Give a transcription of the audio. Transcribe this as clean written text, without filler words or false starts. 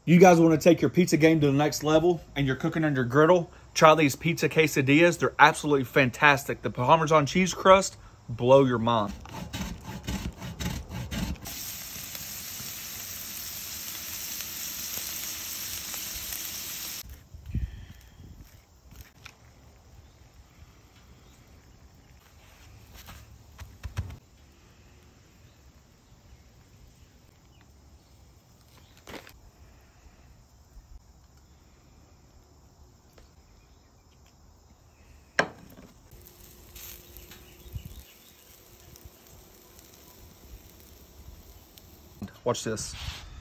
You guys want to take your pizza game to the next level and you're cooking on your griddle, try these pizza quesadillas. They're absolutely fantastic. The Parmesan cheese crust, blow your mind. Watch this.